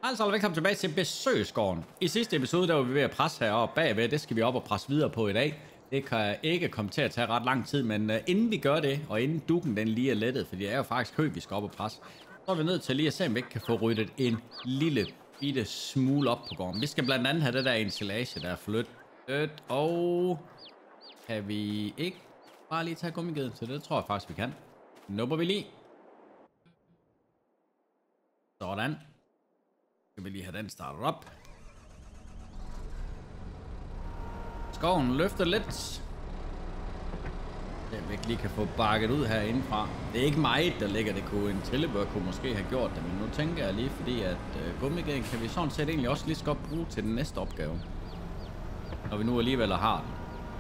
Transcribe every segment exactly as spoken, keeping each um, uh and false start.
Altså, velkommen tilbage til Besøgsgården. I sidste episode, der var vi ved at presse heroppe bagved. Det skal vi op og presse videre på i dag. Det kan ikke komme til at tage ret lang tid, men uh, inden vi gør det, og inden dukken den lige er lettet, for det er jo faktisk højt, vi skal op og presse, så er vi nødt til lige at se, om vi ikke kan få ryddet en lille bitte smule op på gården. Vi skal blandt andet have det der ensilage, der er flyttet, og kan vi ikke bare lige tage gummigeden til det? Det tror jeg faktisk, vi kan. Nupper vi lige. Sådan. Skal vi lige have den startet op. Skoven løfter lidt. Det vi ikke lige kan få bakket ud herindefra. Det er ikke meget, der ligger. Det kunne en trillebør kunne måske have gjort det. Men nu tænker jeg lige, fordi at uh, gummigeden kan vi sådan set egentlig også lige så godt bruge til den næste opgave. Når vi nu alligevel har den.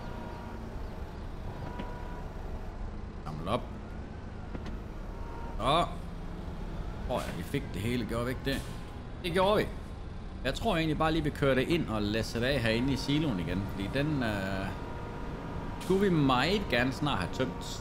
Samle op. Så. Tror jeg, vi fik det hele. Gjorde vi ikke det? Det gjorde vi. Jeg tror egentlig bare lige, vi kører det ind og læser det af herinde i siloen igen. Fordi den øh, skulle vi meget gerne snart have tømt.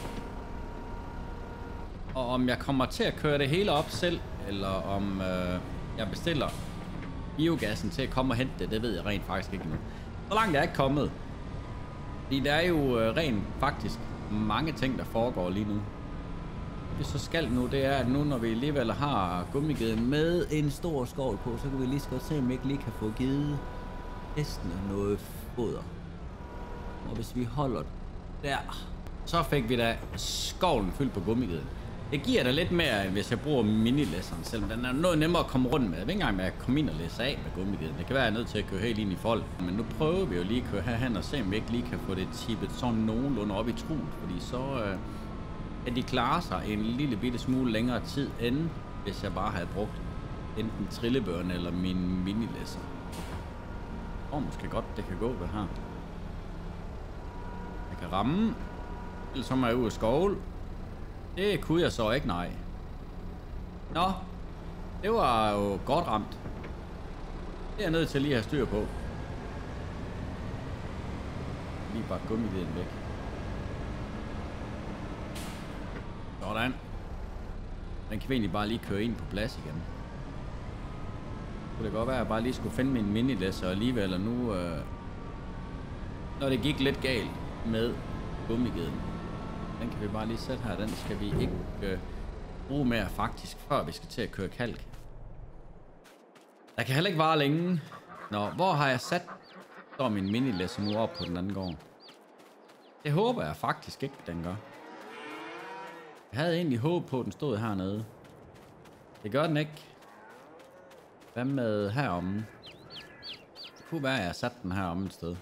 Og om jeg kommer til at køre det hele op selv, eller om øh, jeg bestiller biogassen til at komme og hente det, det ved jeg rent faktisk ikke nu. Så langt er jeg ikke kommet. Fordi der er jo øh, rent faktisk mange ting, der foregår lige nu. Det så skal nu, det er, at nu når vi alligevel har gummigeden med en stor skovl på, så kan vi lige så godt se, om vi ikke lige kan få givet hestene noget foder. Og hvis vi holder der, så fik vi da skovlen fyldt på gummigeden. Det giver da lidt mere, end hvis jeg bruger minilæsseren, selvom den er noget nemmere at komme rundt med. Jeg ved ikke engang med at komme ind og læse af med gummigeden. Det kan være, at jeg er nødt til at køre helt ind i folk. Men nu prøver vi jo lige at køre herhen og se, om vi ikke lige kan få det tippet sådan nogenlunde op i truen. Fordi så... Øh, at de klarer sig en lille bitte smule længere tid, end hvis jeg bare havde brugt enten trillebøren eller min minilæsser. Og måske godt, det kan gå det her. Jeg kan ramme. Ellers så må jeg ud af skovl. Det kunne jeg så ikke, nej. Nå, det var jo godt ramt. Det er jeg nødt til lige at have styr på. Lige bare gummigeden væk. Sådan. Den kan vi egentlig bare lige køre ind på plads igen. Det kunne godt være, at jeg bare lige skulle finde min minilæsser alligevel, og nu... Øh, når det gik lidt galt med gummigeden. Den kan vi bare lige sætte her. Den skal vi ikke øh, bruge mere faktisk, før vi skal til at køre kalk. Der kan heller ikke vare længe. Nå, hvor har jeg sat så min minilæsser nu op på den anden gård? Det håber jeg faktisk ikke, den gør. Jeg havde egentlig håb på, at den stod hernede. Det gør den ikke. Hvad med heromme? Det kunne være, at jeg har sat den heromme et sted.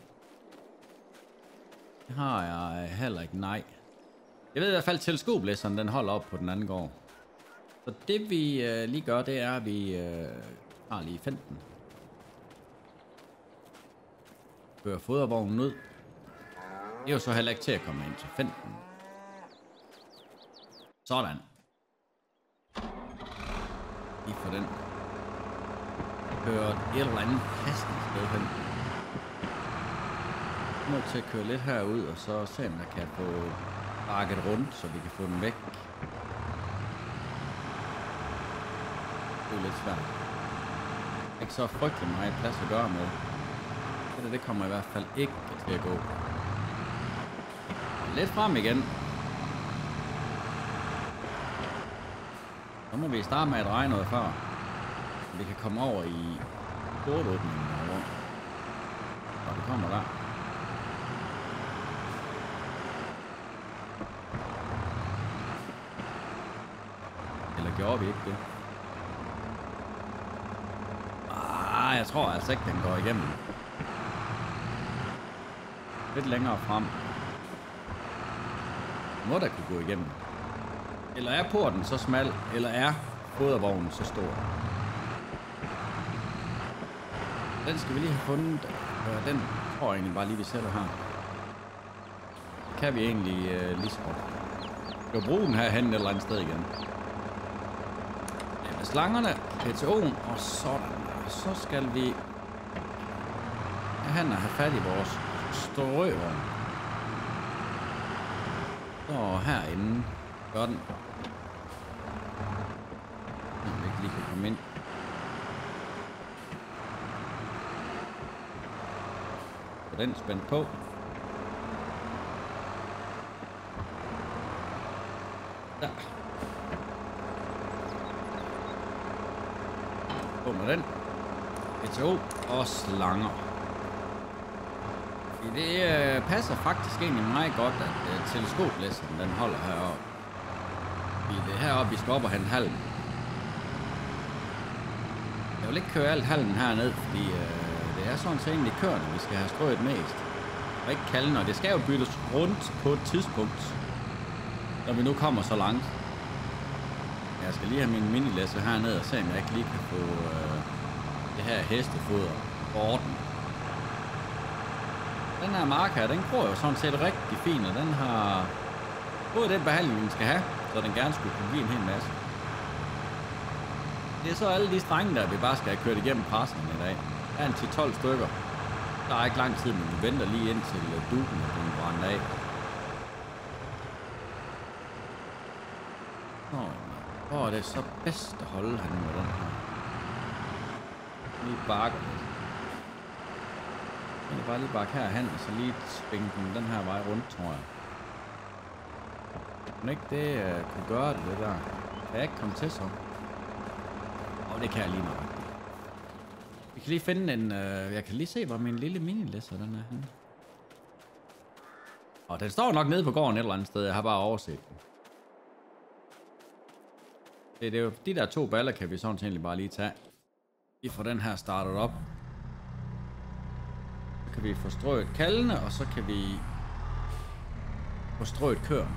Det har jeg heller ikke, nej. Jeg ved i hvert fald, at teleskoplæseren den holder op på den anden gård. Så det vi øh, lige gør, det er, at vi øh, har lige femten. Kører fodervognen ud. Det er jo så heller ikke til at komme ind til femten. Sådan. Lige for den. Kører et eller andet passende sted hen. Jeg må til at køre lidt herud, og så se om jeg kan få bakket rundt, så vi kan få den væk. Det er lidt svært. Ikke så frygtelig meget plads at gøre med. Det, det kommer i hvert fald ikke til at gå. Lidt frem igen. Så må vi starte med at dreje noget før. Så vi kan komme over i portåbningen herovre. Og det kommer der. Eller gjorde vi ikke det? Ah, jeg tror altså ikke, den går igennem. Lidt længere frem. Må der kunne gå igennem. Eller er porten så smal, eller er fodervognen så stor? Den skal vi lige have fundet. Den tror jeg egentlig bare lige, vi sætter her. Det kan vi egentlig øh, lige så godt. Vi kan bruge den her hen et eller andet sted igen. Ja, med slangerne, P T O'en og sådan. Og så skal vi hen og have fat i vores strøvogn. Så herinde gør den. Jeg ikke lige kan komme ind. Få den spændt på. Der. På med den. P T O og slanger. Det øh, passer faktisk egentlig meget godt, at øh, teleskoplæseren den holder heroppe. Fordi det er heroppe, vi skal op og have en halm. Jeg vil ikke køre alt halmen herned, fordi øh, det er sådan set egentlig kørende, vi skal have strøget mest. Og ikke kalden, og det skal jo byttes rundt på et tidspunkt, når vi nu kommer så langt. Jeg skal lige have min minilæsser herned og se, om jeg ikke lige kan få øh, det her hestefoder på orden. Den her mark her, den gror jo sådan set rigtig fint, og den har både den behandling, den skal have, så den gerne skulle kunne give en hel masse. Det er så alle de strenge der, vi bare skal have kørt igennem pressen i dag. Der er en til tolv stykker. Der er ikke lang tid, men vi venter lige indtil duken er blevet brændt af. Hvor er det så bedst at holde han med den her? Lige bakker lidt. Jeg kan bare lige bakke herhen, og så lige spænge den den her vej rundt, tror jeg. Men ikke det uh, kunne gøre det, det der. Kan jeg ikke komme til så? Og det kan jeg lige nok. Vi kan lige finde en... Uh, jeg kan lige se, hvor min lille minilæsser den er henne. Og den står nok nede på gården et eller andet sted. Jeg har bare overset den. Det, det er jo, de der to baller kan vi sådan set bare lige tage. Vi får den her startet op. Så kan vi få strøget kaldene, og så kan vi få strøget køerne.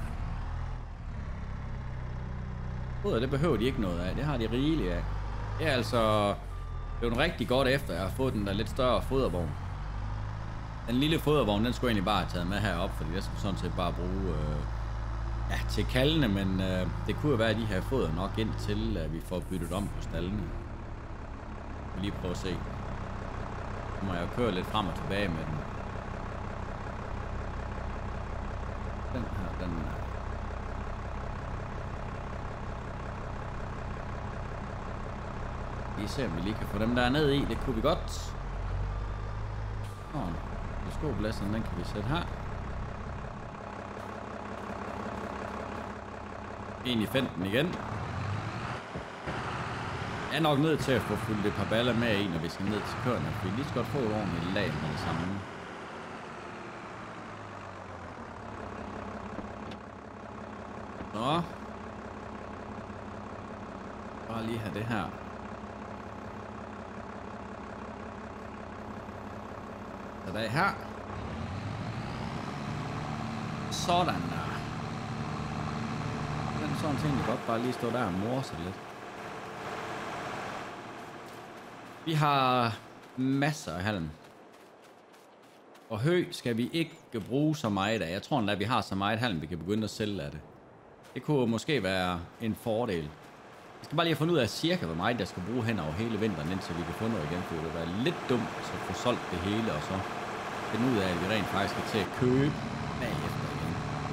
Foder, det behøver de ikke noget af. Det har de rigeligt af. Det er altså blevet rigtig godt efter, jeg har fået den der lidt større fodervogn. Den lille fodervogn, den skulle jeg egentlig bare have taget med herop, fordi jeg skulle sådan set bare bruge øh, ja, til kaldene, men øh, det kunne jo være, at de her foder nok ind til, at vi får byttet om på stallene. Jeg vil lige prøve at se. Så må jeg jo køre lidt frem og tilbage med den. Den her, den er... Vi ser, om vi lige kan få dem der ned i. Det kunne vi godt. Åh, teleskoplæseren, den kan vi sætte her. Ind i fenten igen. Jeg er nok nødt til at få fyldt et par baller med i, når vi skal ned til køerne. Vi lige skal godt få et ordentligt lag med det samme. Så. Bare lige have det her. Så der er her. Sådan der. Den er sådan ting, godt bare lige stå der og morse lidt. Vi har masser af halm. Og hø skal vi ikke bruge så meget af. Jeg tror endda, at vi har så meget halm, vi kan begynde at sælge af det. Det kunne måske være en fordel. Vi skal bare lige have fundet ud af cirka, hvor meget der skal bruge hen over hele vinteren, indtil vi kan få noget igen. For det vil være lidt dumt at få solgt det hele, og så finde ud af, at vi rent faktisk skal til at købe bagefter igen.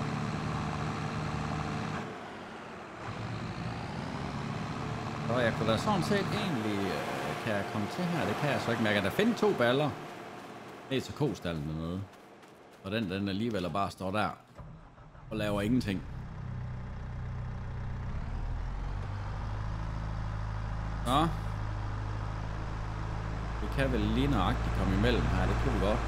Så jeg kunne da sådan set egentlig... Kan jeg komme til her? Det kan jeg så ikke. Men jeg kan da finde to baller ned til kostallen dernede. Og den, den alligevel bare står der og laver ingenting. Så. Vi kan vel lige nøjagtigt komme imellem her. Det kunne vi godt.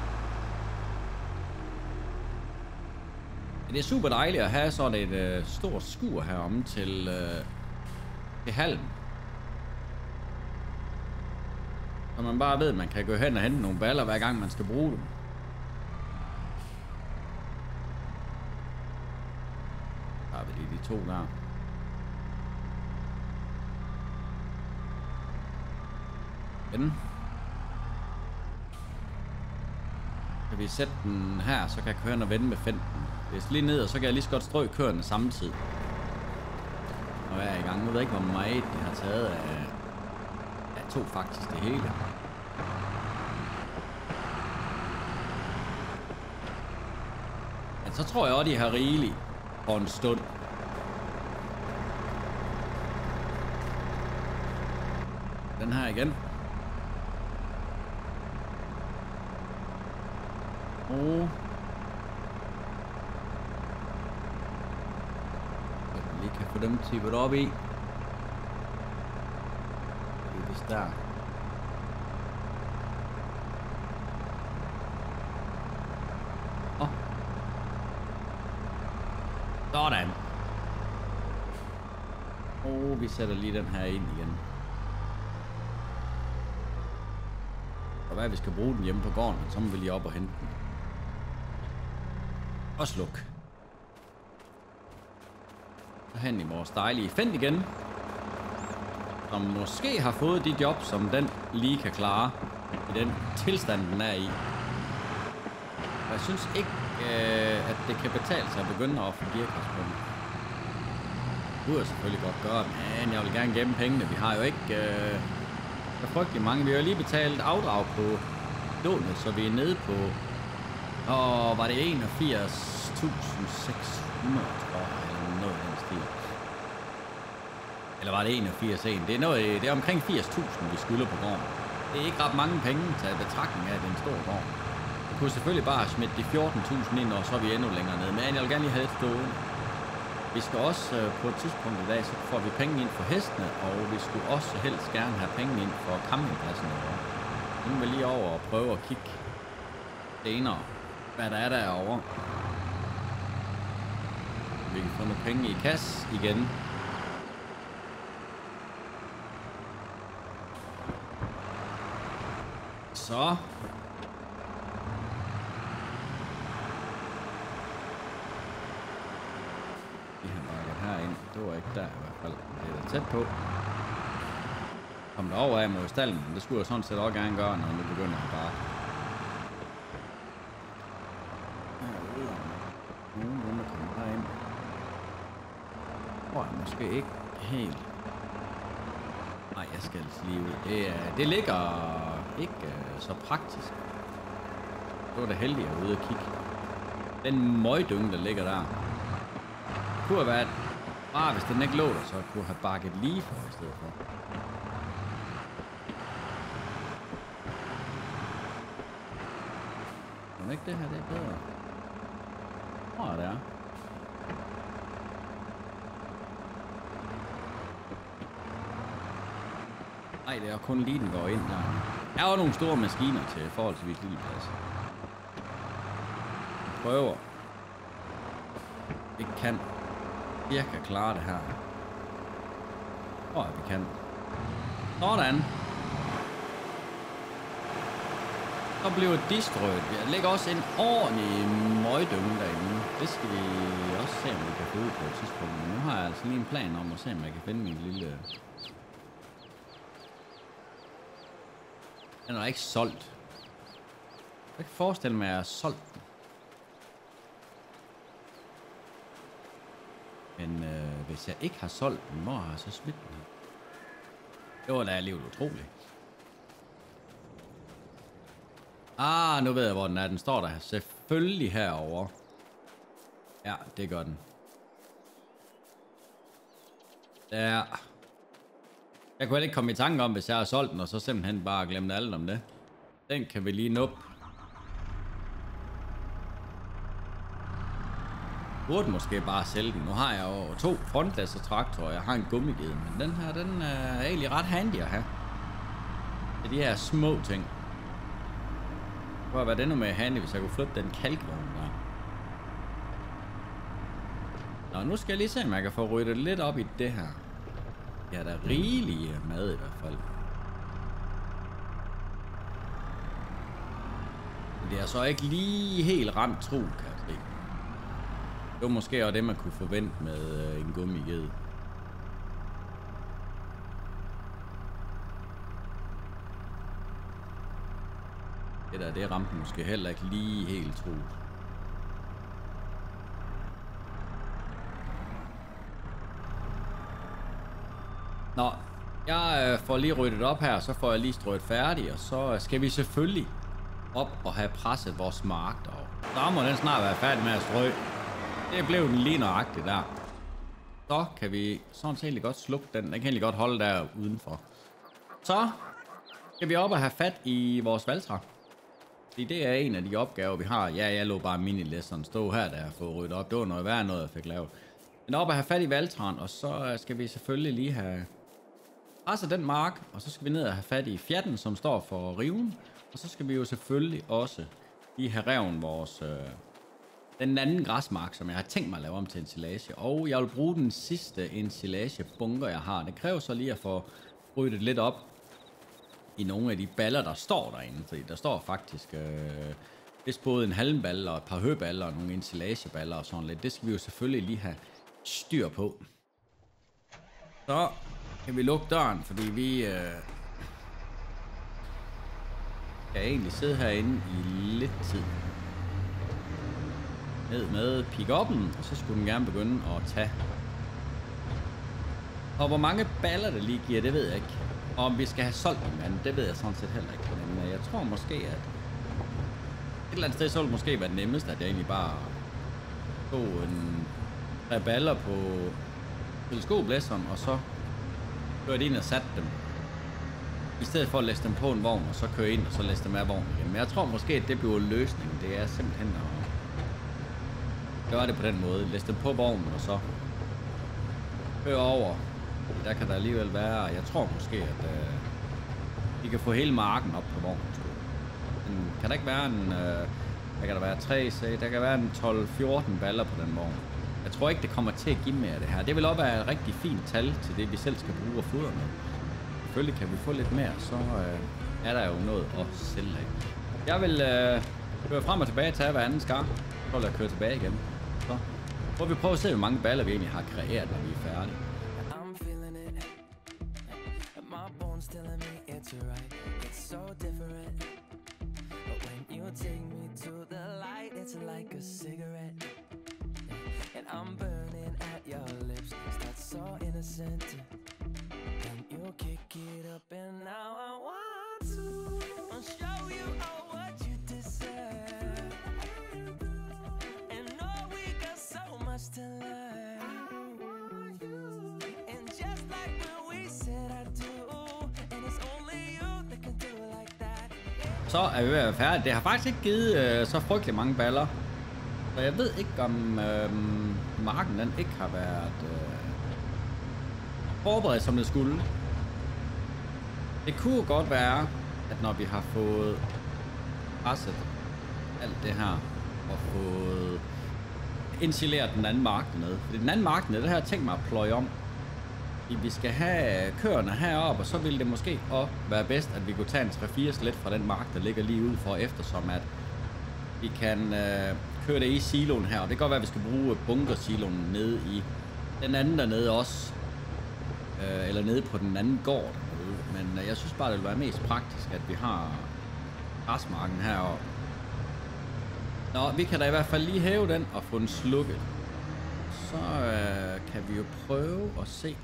Det er super dejligt at have sådan et øh, stort skur heromme til, øh, til halm. Så man bare ved, at man kan gå hen og hente nogle baller, hver gang man skal bruge dem. Der har vi lige de to der. Den. Kan vi sætte den her, så kan jeg køre hen og vende med fenten. Hvis lige ned, og så kan jeg lige så godt strø køerne samtidig. Og jeg er i gang. Nu ved jeg ikke, hvor meget det har taget af... Jeg tog faktisk det hele. Men så tror jeg også, de har rigeligt for en stund. Den her igen. Og så vi lige kan få dem tippet op i. Det er vist der. Åh. Sådan. Og vi sætter lige den her ind igen. Og hvad vi skal bruge den hjemme på gården, så må vi lige op og hente den. Og sluk. Så hen i vores dejlige Fendt igen. Som måske har fået de job, som den lige kan klare. I den tilstand, den er i. Og jeg synes ikke, øh, at det kan betale sig at begynde at få gearkasse på den. Det kunne jeg selvfølgelig godt gøre, men jeg vil gerne gemme pengene. Vi har jo ikke øh, så frygtelig mange. Vi har jo lige betalt afdrag på lånet, så vi er nede på, og var det enogfirs tusind seks hundrede, tror jeg, eller noget af den stil. Eller var det enogfirs en? Det er, noget, det er omkring firs tusind, vi skylder på gården. Det er ikke ret mange penge til betragtning af, at det er en stor gård. Vi kunne selvfølgelig bare smide de fjorten tusind ind, og så er vi endnu længere nede. Men jeg vil gerne lige have et stående. Vi skal også øh, på et tidspunkt i dag, så får vi penge ind for hestene, og vi skulle også helst gerne have penge ind for campingpladsen. Nu vil lige over og prøve at kigge senere, hvad der er derovre. Vi kan få nogle penge i kasse igen. Så. Det var ikke der i hvert fald. Det er da tæt på. Kom derover af mod stallen. Det skulle jeg sådan set også gerne gøre, når nu begynder at bare. Nogen der kommer herind. Tror jeg måske ikke helt. Nej, jeg skal altså lige ud. Det, det ligger ikke uh, så praktisk. Det var da heldigt at ude og kigge. Den møgdynge, der ligger der. Det kunne have været. Ah, hvis den ikke lå der, så kunne jeg have bakket lige for i stedet for. Men ikke det her, det er bedre. Åh, oh, det er. Nej, det er kun lige den går ind der. Der er jo nogle store maskiner til forholdsvis lille plads. Prøver. Vi kan. Jeg kan klare det her. Åh, oh, vi kan. Sådan. Så bliver de strøget. Der ligger også en ordentlig møgdynge derinde. Det skal vi også se, om vi kan få ud på et tidspunkt. Men nu har jeg altså lige en plan om at se, om jeg kan finde min lille... Den er ikke solgt. Jeg kan forestille mig, at jeg har solgt den. Men øh, hvis jeg ikke har solgt den, hvor har jeg så smidt den? Det var da alligevel utroligt. Ah, nu ved jeg, hvor den er. Den står der selvfølgelig herovre. Ja, det gør den. Der. Jeg kunne ikke komme i tanke om, hvis jeg har solgt den, og så simpelthen bare glemt alt om det. Den kan vi lige nuppe. Burde måske bare sælge den. Nu har jeg jo to frontlæsser traktorer, jeg har en gummiged, men den her, den er egentlig ret handy at have. Det er de her små ting. Prøv at være det nu med handy, hvis jeg kunne flytte den kalkvogn der. Nå, nu skal jeg lige se, om jeg kan få ryddet lidt op i det her. Ja, der er rigelige mad i hvert fald. Men det er så ikke lige helt ramt tro, kan jeg se. Det var måske også det, man kunne forvente med øh, en gummiged. Det der, det ramte måske heller ikke lige helt tro. Nå, jeg øh, får lige ryddet op her, så får jeg lige strøget færdig, og så skal vi selvfølgelig op og have presset vores mark derovre. Så må den snart være færdig med at strø. Det blev den lige nøjagtigt der. Så kan vi sådan set godt slukke den. Den kan egentlig godt holde der udenfor. Så skal vi op og have fat i vores valgtræ. Fordi det er en af de opgaver, vi har. Ja, jeg lå bare mini-læsseren stå her, der jeg får ryddet op. Det var noget værd noget, jeg fik lavet. Men op at have fat i Valtran, og så skal vi selvfølgelig lige have presset den mark, og så skal vi ned og have fat i fjatten, som står for riven. Og så skal vi jo selvfølgelig også lige have reven vores... Øh, den anden græsmark, som jeg har tænkt mig at lave om til ensilage. Og jeg vil bruge den sidste ensilagebunker, jeg har. Det kræver så lige at få ryddet lidt op i nogle af de baller, der står derinde. Fordi der står faktisk øh, vist både en halmball og et par høballer og nogle ensilageballer og sådan lidt. Det skal vi jo selvfølgelig lige have styr på. Så kan vi lukke døren, fordi vi øh, kan egentlig sidde herinde i lidt tid. Ned med pick-up'en, og så skulle den gerne begynde at tage. Og hvor mange baller det lige giver, det ved jeg ikke. Og om vi skal have solgt dem, men det ved jeg sådan set heller ikke. Men jeg tror måske, at et eller andet sted så ville det måske være det nemmeste, at jeg egentlig bare tog en tre baller på teleskoplæsseren, og så kørte ind og satte dem. I stedet for at læse dem på en vogn, og så køre ind, og så læse dem af vognen igen. Men jeg tror måske, at det bliver løsningen. Det er simpelthen at gøre det på den måde. Læs dem på vognen, og så køre over. Der kan der alligevel være, jeg tror måske, at øh, vi kan få hele marken op på vognen. Men kan der ikke være en, øh, der kan der være tre, der kan være en tolv fjorten baller på den vogn. Jeg tror ikke, det kommer til at give mere det her. Det vil også være et rigtig fint tal til det, vi selv skal bruge og fodre med. Selvfølgelig kan vi få lidt mere, så øh, er der jo noget at sælge af. Jeg vil øh, køre frem og tilbage til hver anden skar. Så vil jeg køre tilbage igen. Så prøver vi prøve at se, hvor mange baller vi egentlig har kreeret, når vi er færdige. Telling me it's right, it's so different. But when you take me to the light, it's like a cigarette. And I'm burning at your lips, start so innocent. Then you kick it up and now I want to show you all what you deserve. And know we got so much to learn. And just like when we said I do. Så er vi ved at være færdige. Det har faktisk ikke givet øh, så frygtelig mange baller. Så jeg ved ikke, om øh, marken den ikke har været øh, forberedt, som det skulle. Det kunne godt være, at når vi har fået presset alt det her, og fået insileret den anden mark dernede. Fordi den anden mark dernede, det har jeg tænkt mig at pløje om. Vi skal have køerne heroppe, og så ville det måske også være bedst, at vi kunne tage en tre fire slet fra den mark, der ligger lige ude for, eftersom at vi kan øh, køre det i siloen her. Og det kan godt være, at vi skal bruge bunkersiloen nede i den anden dernede også. Øh, eller nede på den anden gård dernede. Men øh, jeg synes bare, det vil være mest praktisk, at vi har græsmarken heroppe. Nå, vi kan da i hvert fald lige hæve den og få den slukket. Så øh, kan vi jo prøve at se,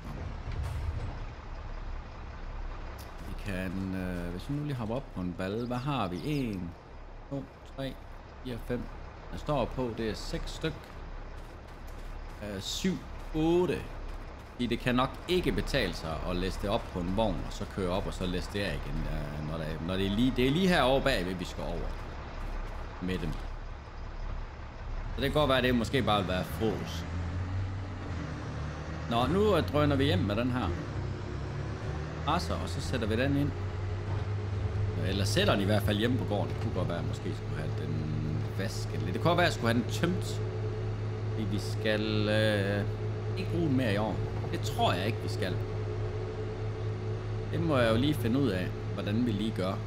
kan, øh, hvis vi nu lige hopper op på en balle, hvad har vi? en, to, tre, fire, fem. Der står på, det er seks styk. Øh, syv, otte. Fordi det kan nok ikke betale sig at læse det op på en vogn, og så køre op, og så læse det af igen. Øh, når, der, når det er lige, det er lige herovre bagved, vi skal over med dem. Så det kan godt være, at det måske bare vil være fros. Nå, nu drøner vi hjem med den her. Presser, og så sætter vi den ind. Eller sætter den i hvert fald hjemme på gården. Det kunne godt være, at måske skulle have den vasket lidt. Det kunne godt være, at jeg skulle have den tømt. Fordi vi skal øh, ikke bruge den mere i år. Det tror jeg ikke, vi skal. Det må jeg jo lige finde ud af, hvordan vi lige gør.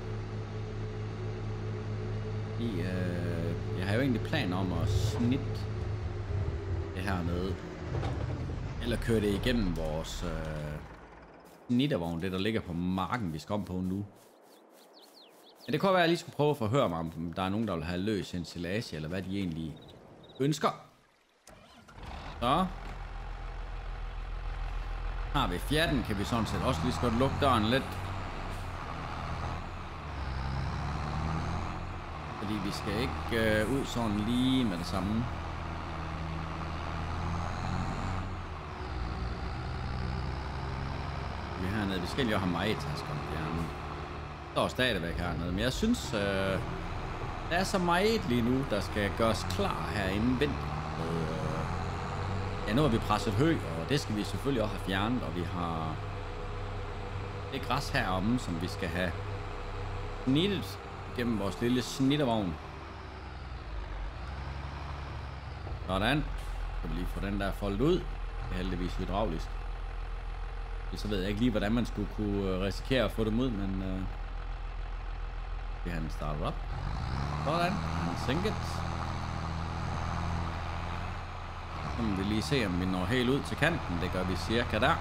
Fordi, øh, jeg har jo egentlig planer om at snitte det her med. Eller køre det igennem vores... Øh, snittervogn, det der ligger på marken, vi skal om på nu. Men det kunne være, at jeg lige skulle prøve at forhøre mig, om der er nogen, der vil have løs ensilage, eller hvad de egentlig ønsker. Så. Har vi fjatten, kan vi sådan set også lige skal lukke døren lidt. Fordi vi skal ikke øh, ud sådan lige med det samme. Vi hernede, vi skal jo have majtasker gerne. Der står stadigvæk hernede, men jeg synes, øh, Der er så meget lige nu, der skal gøres klar herinde vinter. Øh, ja, nu har vi presset hø, og det skal vi selvfølgelig også have fjernet, og vi har det græs heromme, som vi skal have snittet gennem vores lille snittervogn. Sådan. Så kan vi lige få den der foldet ud. Det er heldigvis hydraulisk. Så ved jeg ikke lige, hvordan man skulle kunne risikere at få dem ud, men øh, det har han startet op. Sådan. Han sænket. Så må vi lige se, om vi når helt ud til kanten. Det gør vi cirka der.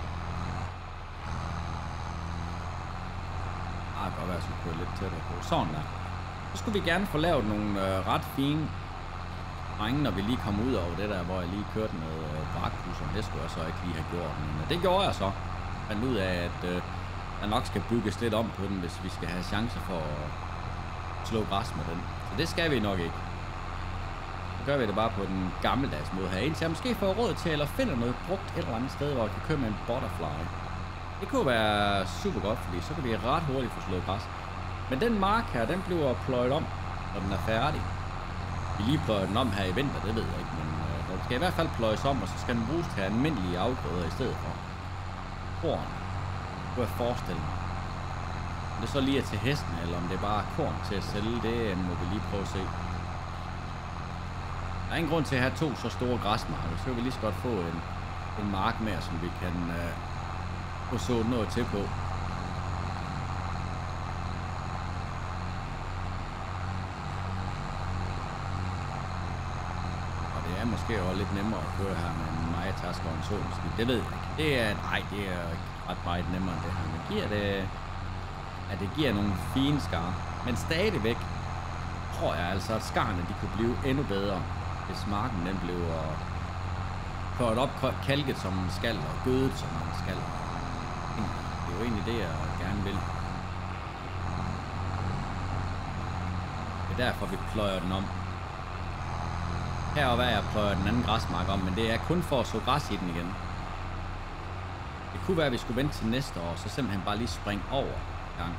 Ah, det kan godt være, at jeg skulle køre lidt tættere på. Sådan der. Så skulle vi gerne få lavet nogle øh, ret fine drenge, når vi lige kom ud over det der, hvor jeg lige kørte med øh, brakbusser. Det skulle jeg så ikke lige have gjort. Men øh, det gjorde jeg så. Jeg fandt ud af, at øh, der nok skal bygges lidt om på den, hvis vi skal have chancer for at slå græs med den. Så det skal vi nok ikke. Så gør vi det bare på den gammeldags måde her. Indtil jeg måske får råd til, eller finder noget brugt et eller andet sted, hvor jeg kan køre med en butterfly. Det kunne være super godt, fordi så kan vi ret hurtigt få slået græs. Men den mark her, den bliver pløjet om, når den er færdig. Vi lige pløjer den om her i vinter, det ved jeg ikke, men øh, den skal i hvert fald pløjes om, og så skal den bruges til almindelige afgrøder i stedet for korn. Det kunne jeg forestille mig. Om det så lige er til hesten, eller om det er bare korn til at sælge, det må vi lige prøve at se. Der er ingen grund til at have to så store græsmarker, så kan vi lige så godt få en, en mark mere, som vi kan øh, få så noget til på. Måske også lidt nemmere at køre her med en Majatasker og en Solskib. Det ved jeg ikke. Det er, nej, det er ret meget nemmere end det her. Men giver det, at det giver nogle fine skar. Men stadigvæk tror jeg altså, at skarne de kunne blive endnu bedre, hvis marken den blev kørt op, kalket som man skal, og gødet som man skal. Det er jo egentlig det, jeg gerne vil. Det er derfor, vi pløjer den om. Herover er jeg pløjer den anden græsmark om, men det er kun for at så græs i den igen. Det kunne være, at vi skulle vente til næste år, så simpelthen bare lige springe over gang.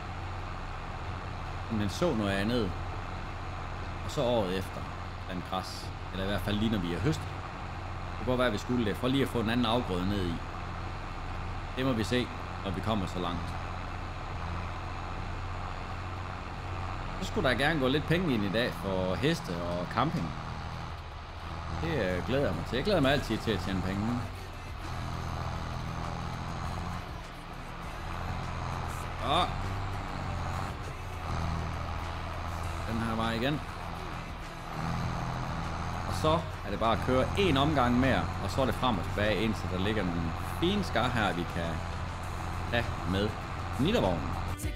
Men så noget andet, og så året efter den græs, eller i hvert fald lige når vi har høstet. Det kunne godt være, at vi skulle det, for lige at få en anden afgrøde ned i. Det må vi se, når vi kommer så langt. Så skulle der gerne gå lidt penge ind i dag for heste og camping. Det glæder jeg mig til. Jeg glæder mig altid til at tjene penge. Og den her vej igen. Og så er det bare at køre en omgang mere, og så er det frem og tilbage, indtil der ligger nogle fine skar her, vi kan have med snittervognen.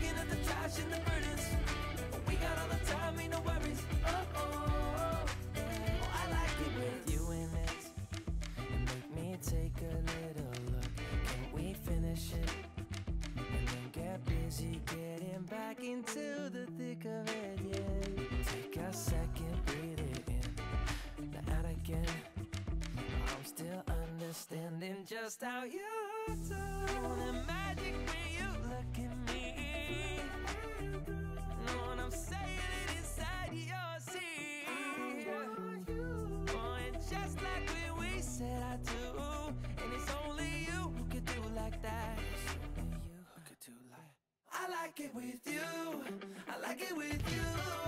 Just how you do the magic when you look at me. Know what I'm saying? It inside your seat. Oh, and just like when we said I do, and it's only you who could do like that. It's only you who could do like. I like it with you. I like it with you.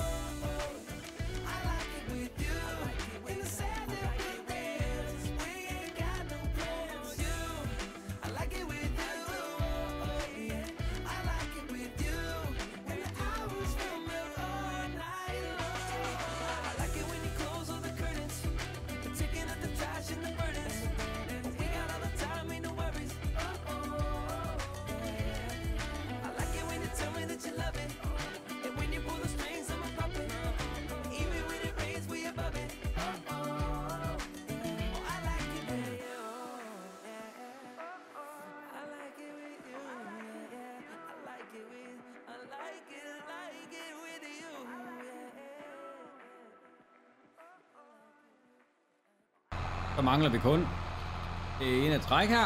I like it with you. In the sand and the dance, we ain't got no plans. I like it with you. I like it with you. When the hours feel melt all night long. I like it when you close all the curtains. You're taking out the trash and the burdens. Ain't got all the time, ain't no worries. Oh, oh, yeah. I like it when you tell me that you love it. And when you pull the strings, I'm a puppet. Even when it rains, we above it. Oh, oh, I like it with you. I like it with you, yeah, yeah. I like it with, I like it, like it with you, yeah. Så mangler vi kun det ene træk her.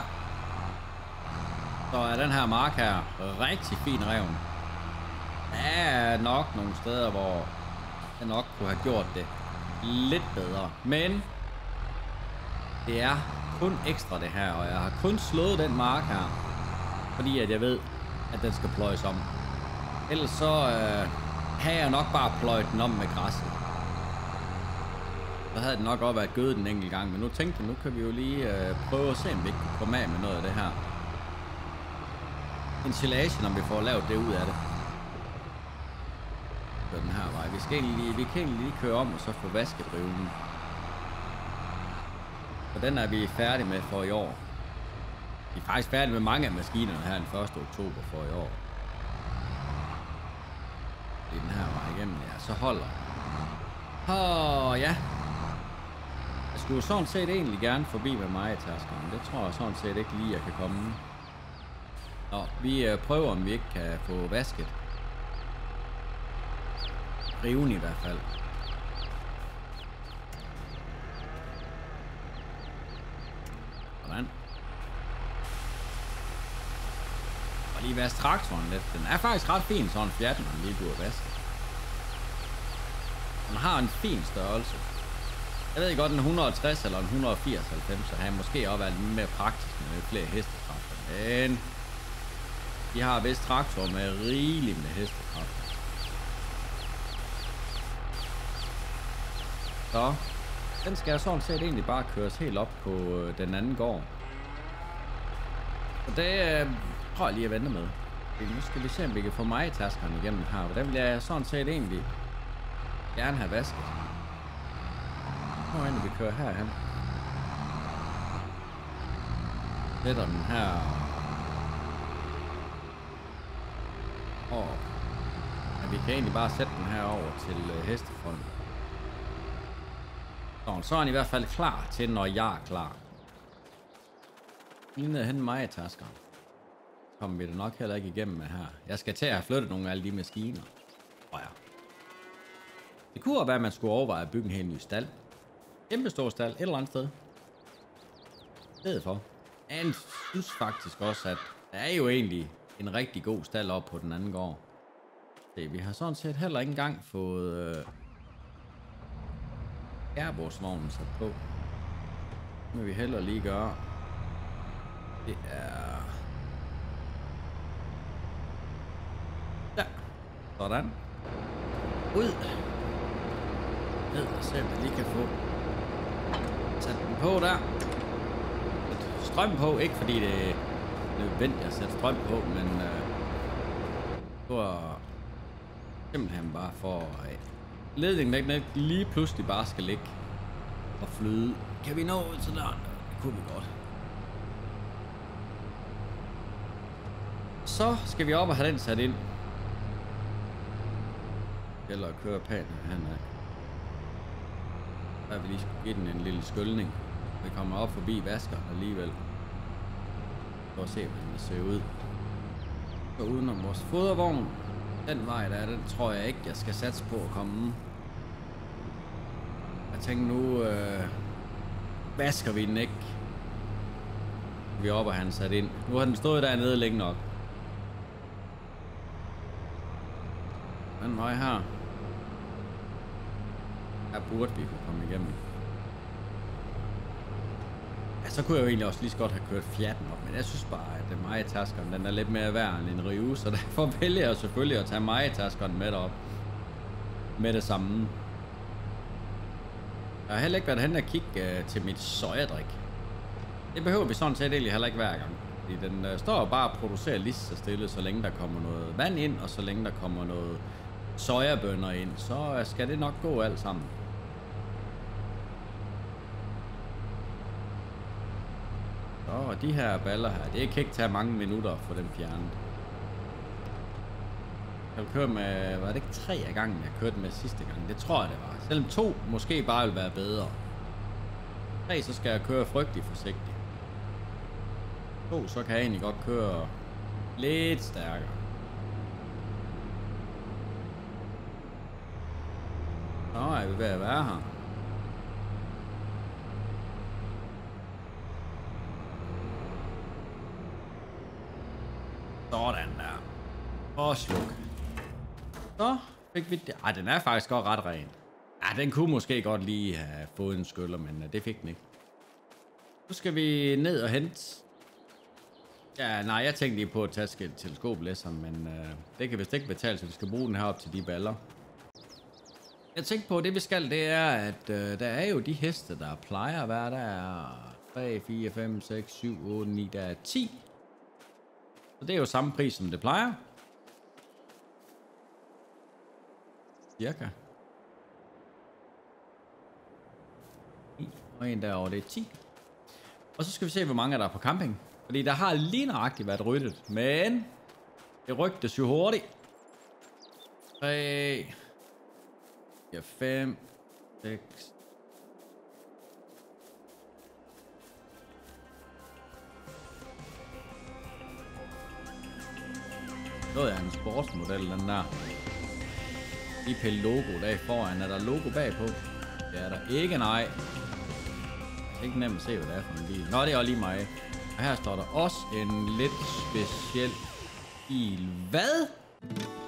Så er den her mark her rigtig fin revn. Der er nok nogle steder, hvor jeg nok kunne have gjort det lidt bedre. Men det er kun ekstra det her, og jeg har kun slået den mark her, fordi at jeg ved, at den skal pløjes om. Ellers så øh, havde jeg nok bare pløjet den om med græsset. Så havde det nok også været gødet en enkelt gang, men nu tænkte jeg, nu kan vi jo lige øh, prøve at se, om vi ikke kan komme af med noget af det her ensilage, om vi får lavet det ud af det. Kør den her vej. Vi, skal egentlig, vi kan egentlig lige køre om og så få vasket drivlen. Og den er vi færdige med for i år. Vi er faktisk færdige med mange af maskinerne her den første oktober for i år. Det er den her vej igennem, ja, så holder. Åh, ja. Jeg skulle sådan set egentlig gerne forbi med Maja-taskerne. Det tror jeg sådan set ikke lige, jeg kan komme. Nå, vi øh, prøver, om vi ikke kan få vasket. Riven i hvert fald. Sådan. Og lige vaske traktoren lidt. Den er faktisk ret fin, sådan en Fiat, når den lige bliver vasket. Den har en fin størrelse. Jeg ved godt, en et hundrede og tres eller en et hundrede og firs halvfems, så har måske også været lidt mere praktisk med flere hestekræfter. Men de har vist traktor med rigeligt med hestekræfter. Så den skal jeg sådan set egentlig bare køres helt op på øh, den anden gård. Og det øh, prøver jeg lige at vente med. Nu skal vi se, om vi kan få mig i taskerne igennem her. Og den vil jeg sådan set egentlig gerne have vasket. Nu er vi kører herhen. Sætter den her. Og ja, vi kan egentlig bare sætte den her over til øh, hestefronten. Så, så er han i hvert fald klar til, når jeg er klar. Lige ned hen mig i taskeren. Kommer vi det nok heller ikke igennem med her. Jeg skal til at have flyttet nogle af alle de maskiner. Og ja. Det kunne også være, at man skulle overveje at bygge en helt ny stald. Kæmpe stor stald, et eller andet sted. Det er for. Jeg synes faktisk også, at der er jo egentlig en rigtig god stald op på den anden gård. Se, vi har sådan set heller ikke engang fået øh, Airbus-vognen sat på. Det vil vi heller lige gøre. Det er... Ja. Sådan. Ud. Ned og se, om vi lige kan få sat den på der. Sæt strøm på, ikke fordi det er nødvendigt at sætte strøm på, men øh, for simpelthen bare for øh, ledningen ikke lige pludselig bare skal ligge og flyde. Kan vi nå ud til der? Det kunne vi godt. Så skal vi op og have den sat ind. Eller køre pænt herhenad. Der vil lige skulle give den en lille skyldning. Vi kommer op forbi vaskeren alligevel. For at se, hvordan det ser ud. Og udenom vores fodervogn. Den vej der, den tror jeg ikke, jeg skal satse på at komme. Jeg tænker nu, øh, vasker vi den ikke. Vi er oppe og han sat ind. Nu har den stået dernede længe nok. Den vej her. Her burde vi kunne komme igennem. Ja, så kunne jeg jo egentlig også lige så godt have kørt Fiaten op, men jeg synes bare, at Maja-taskeren, den er lidt mere værd end en Rive, så derfor vælger jeg selvfølgelig at tage Maja-taskeren med derop. Med det samme. Jeg har heller ikke været hen og kigge uh, til mit sojadrik. Det behøver vi sådan set egentlig heller ikke hver gang. Fordi den uh, står bare og producerer lige så stille, så længe der kommer noget vand ind, og så længe der kommer noget sojabønner ind, så uh, skal det nok gå alt sammen. Og de her baller her, det kan ikke tage mange minutter at få dem fjernet. Jeg kører med, var det ikke tre af gangen, jeg kørte med sidste gang? Det tror jeg, det var. Selvom to måske bare vil være bedre. Tre, så skal jeg køre frygtelig forsigtigt. To, så kan jeg egentlig godt køre lidt stærkere. Så er vi ved at være her. Sådan der. Og sluk. Så Fik vi det? Ej, den er faktisk godt ret ren. Ja, den kunne måske godt lige have fået en skyller, men uh, det fik den ikke. Nu skal vi ned og hente. Ja, nej, jeg tænkte lige på at tage teleskoplæsseren, men uh, det kan vist ikke betale, så vi skal bruge den her op til de baller. Jeg tænkte på, at det vi skal, det er, at uh, der er jo de heste, der plejer at være. Der er tre, fire, fem, seks, syv, otte, ni, der er ti. Så det er jo samme pris, som det plejer. Cirka. Og en derovre, det er ti. Og så skal vi se, hvor mange der er på camping. Fordi der har lige nøjagtigt været ryddet. Men det rygtes jo hurtigt. tre, fire, fem, seks. Noget er en sportsmodel, den der. Lige pille logo der foran. Er der logo bagpå? Det er der ikke, nej. Det er ikke nemt at se, hvad det er for en bil. Nå, det er også lige mig. Og her står der også en lidt speciel bil. Hvad?